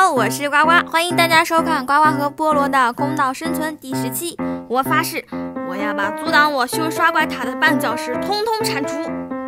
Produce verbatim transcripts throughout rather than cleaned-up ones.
Hello， 我是呱呱，欢迎大家收看呱呱和菠萝的公道生存第十期。我发誓，我要把阻挡我修刷怪塔的绊脚石通通铲除。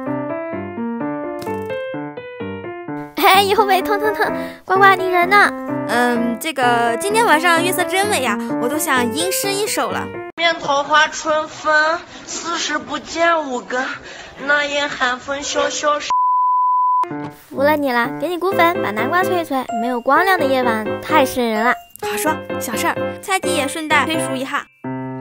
哎呦喂，疼疼疼！呱呱，你人呢？ 嗯，这个今天晚上月色真美呀，我都想吟诗一首了。 面桃花春风，四时不见五更，那夜寒风萧萧。 服了你了，给你股份，把南瓜脆脆。没有光亮的夜晚太瘆人了。 好说，小事儿。菜鸡也顺带推述一下。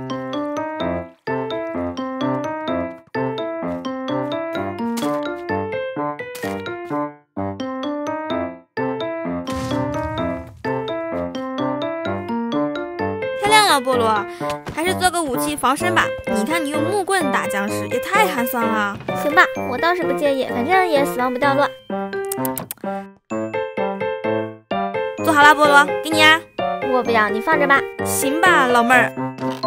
漂亮了，菠萝，还是做个武器防身吧。你看你用木棍打僵尸，也太寒酸了。 行吧，我倒是不介意，反正也死亡不掉落。 做好了，菠萝，给你啊。 我不要，你放着吧。 行吧，老妹儿。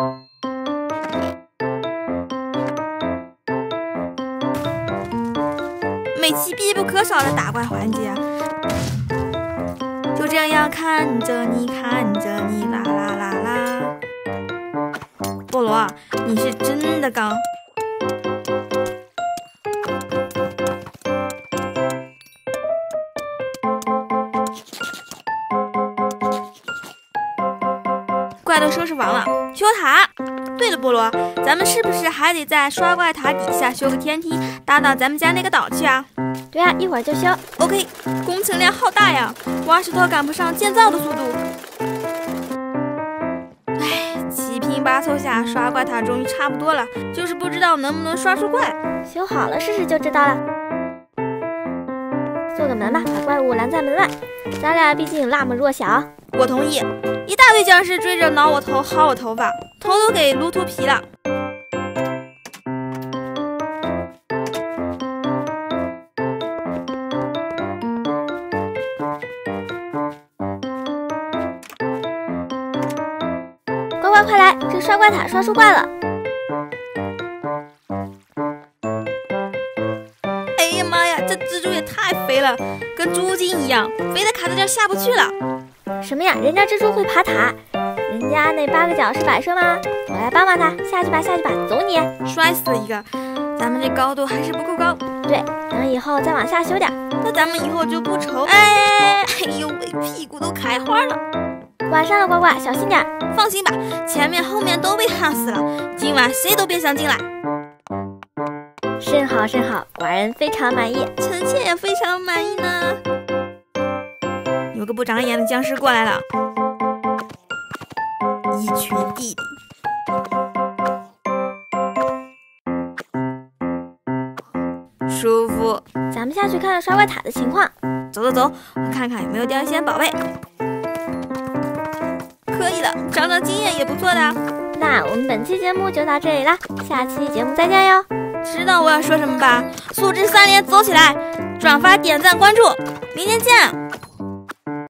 每期必不可少的打怪环节，就这样看着你，看着你，啦啦啦啦。菠萝，你是真的刚。怪都收拾完了，修塔。对了，菠萝，咱们是不是还得在刷怪塔底下修个天梯，搭到咱们家那个岛去啊？ 对啊，一会儿就修。 OK， 工程量浩大呀，挖石头赶不上建造的速度。哎，七拼八凑下，刷怪塔终于差不多了，就是不知道能不能刷出怪。 修好了试试就知道了。做个门吧，把怪物拦在门外。咱俩毕竟那么弱小。 我同意。一大堆僵尸追着挠我头，薅我头发，头都给撸秃皮了。 乖乖快来，这刷怪塔刷出怪了。 哎呀妈呀，这蜘蛛也太肥了，跟猪精一样，肥的卡在这下不去了。 什么呀？人家蜘蛛会爬塔，人家那八个角是摆设吗？我来帮帮他，下去吧，下去吧，走你！ 摔死了一个，咱们这高度还是不够高。 对，等以后再往下修点。 那咱们以后就不愁。哎，哎呦喂，屁股都开花了。 晚上了，呱呱，小心点。 放心吧，前面后面都被焊死了，今晚谁都别想进来。 甚好甚好，寡人非常满意， 臣妾也非常满意呢。有个不长眼的僵尸过来了，一群弟弟。舒服。 咱们下去看看刷怪塔的情况。 走走走，我看看有没有掉一些宝贝。可以的，长长经验也不错的。 那我们本期节目就到这里啦，下期节目再见哟。 知道我要说什么吧？素质三连，走起来！转发、点赞、关注，明天见。